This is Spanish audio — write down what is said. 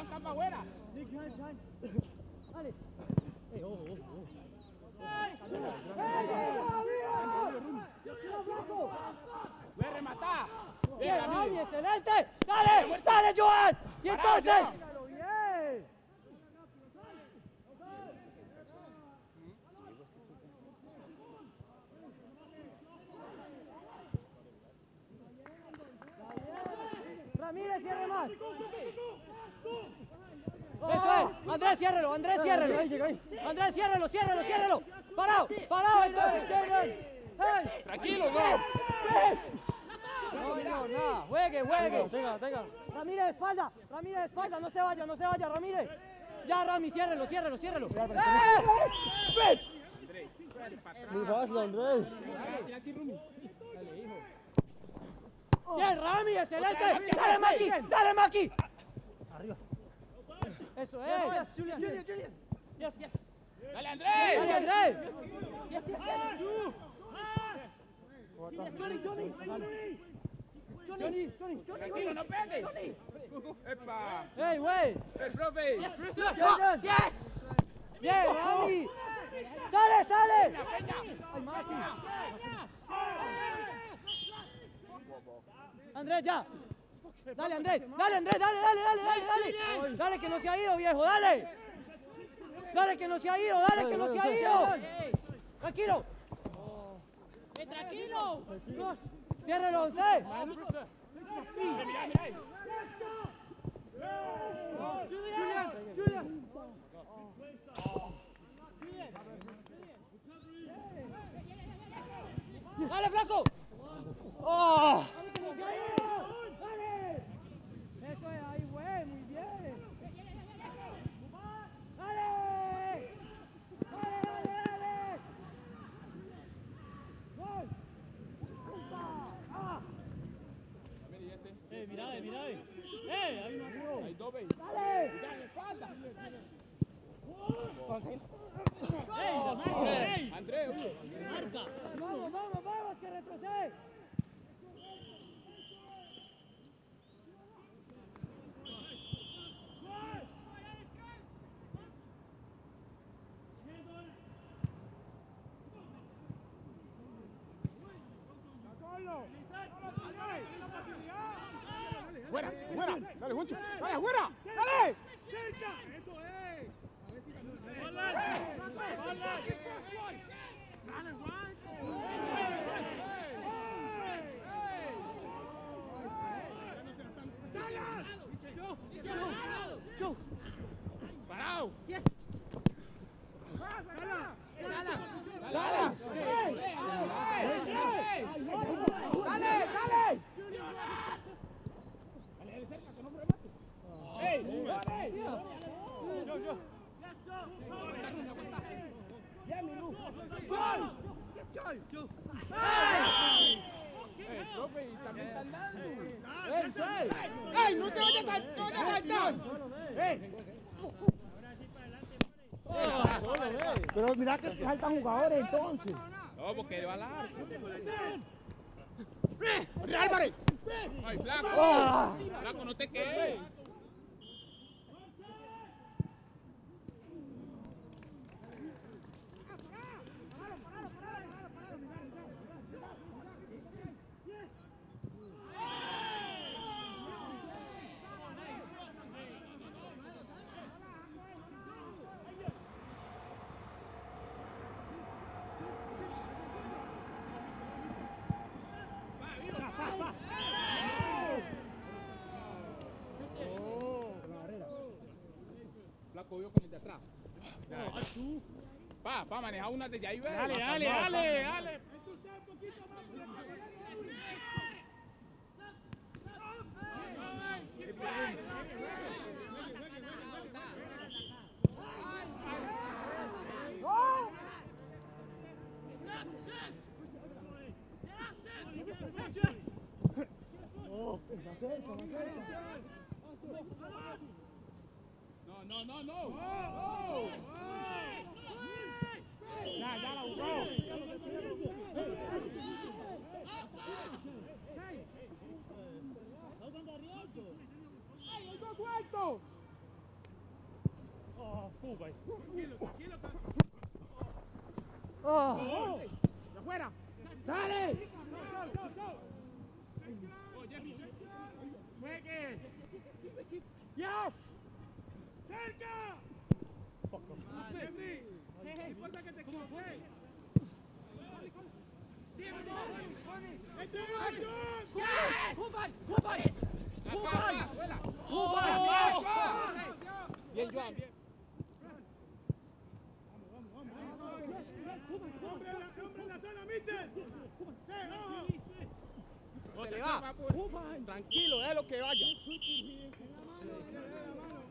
Van campo afuera. Dale. Voy a rematar. Bien, Rami, excelente. Dale, dale, Joan. Y entonces. Ramírez, cierre más. Eso es. Andrés, ciérrelo, Andrés, ciérrelo. Andrés, ciérrelo, ciérrelo, ciérrelo. Parado, parado entonces. Tranquilo, no. No, nada. Juegue, juegue. Tenga. Ramírez, de espalda, no se vaya, Ramírez. Ya, Rami, ciérrelo. Muy fácil, Andrés. Bien, Rami, excelente. Dale, Maki. Arriba. Eso es. Julian. Yes. Dale, Andrés. Yes. Johnny. Tranquilo, no pegue. Epa. Hey, güey. El profe. Yes. Bien, Rami. Sale. Ay, Maki. Andrés, ya. Dale, Andrés. Dale, que no se ha ido, viejo, dale. Dale, que no se ha ido. Tranquilo. Tranquilo. Ciérrelo, 11. Julian. Dale, flaco. ¡Oh! ¡Dale! Eso es ahí, güey, muy bien. ¡Dale! ¡Gol! Mira. Hay una. Hay dos, ¡Dale! Dale, espalda. Andrés. Marca. Vamos, que retrocede. Fuera. Dale, Juancho. Dale, fuera. Dale. ¡Cerca! ¡Eso es! A ver si ganó. Parado. ¡Dale! Profe, y también están dando. ¡Ey! ¡No se vaya a saltar! Pero mira que faltan jugadores entonces. No, porque va largo. ¡Álvarez! ¡Ay, flaco! Flaco, no te quedes. Flaco vio con el de atrás. Pa manejar una desde ahí, ve. Dale. No. Ya la jugó. ¡Ay, el dos suelto! Cuba. Tranquilo, tranquilo. Oh. ¡De afuera! ¡Dale! ¡Chau, chau, chau! Juegue. Yes. ¡Cerca! Henry, no importa que te equivoques. ¡Entre Bien, Joan, bien. ¡Hombre en la zona, Mitchell! ¡Sí, ojo! Se le va. Tranquilo, déjalo que vaya. ¡La mano!